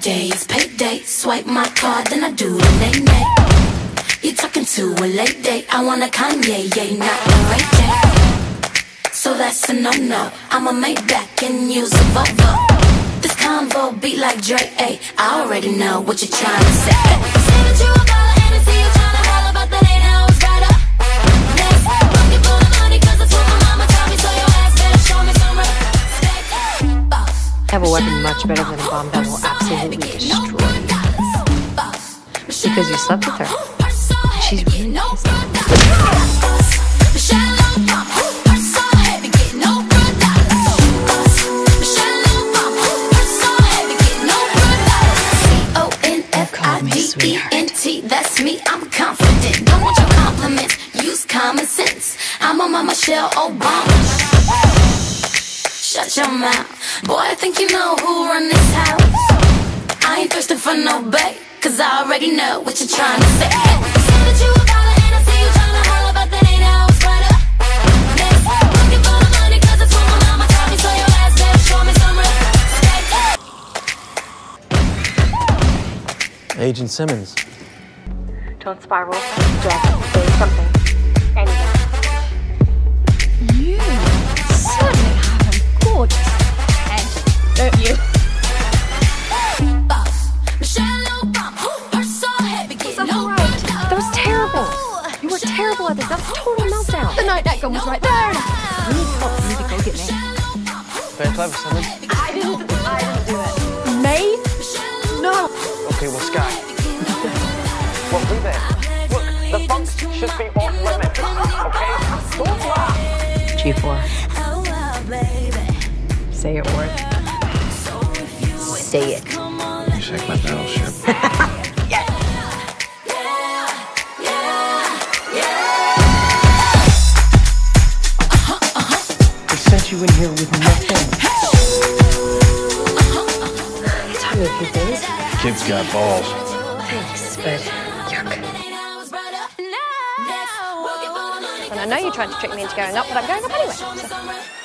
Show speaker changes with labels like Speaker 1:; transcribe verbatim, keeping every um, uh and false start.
Speaker 1: day, it's payday. Swipe my card, then I do the nay-nay. You talking to a late date. I want a Kanye, yeah, not a Ray J. So that's a no-no. I'ma make back and use a Volvo. This convo beat like Dre, ayy. I already know what you're trying to say. Say that you a baller and I see you trying to holler, but that ain't how it's right up. Next, looking for the money, cause that's what my mama told me. So your ass better show me some respect.
Speaker 2: I have a weapon much better than a bomb that will absolutely destroy you. Because you slept with her. She's really pissed off.
Speaker 1: That's me, I'm confident. Don't want your compliments, use common sense. I'm on my Michelle Obama. Shut your mouth. Boy, I think you know who run this house. I ain't thirsting for no bait, cause I already know what you're trying to say. Say that you a baller and I see you trying to holler, but that ain't how it's right up. Next, looking for the money, cause it's what my mama taught me. So your ass better show me some respect.
Speaker 3: Agent Simmons.
Speaker 2: Don't spiral. Just say something. Anything.
Speaker 4: You certainly have a gorgeous head, don't you?
Speaker 2: That was terrible. You were terrible at this. That was a total meltdown.
Speaker 4: The night that gun was right there.
Speaker 2: You need help. You need to go get me.
Speaker 3: Very clever, Simmons.
Speaker 4: I didn't. I didn't do it. May? No.
Speaker 3: Okay, well, Sky. Well, be there. Look, the funk should be off limits, okay? Don't laugh.
Speaker 2: G four. Say it, Ward. Say it.
Speaker 5: You shake my battleship.
Speaker 2: Yes.
Speaker 3: They sent you in here with nothing.
Speaker 2: You taught me a few things.
Speaker 5: Kid's got balls.
Speaker 2: Thanks, but yuck.
Speaker 4: And I know you tried to trick me into going up, but I'm going up anyway. So.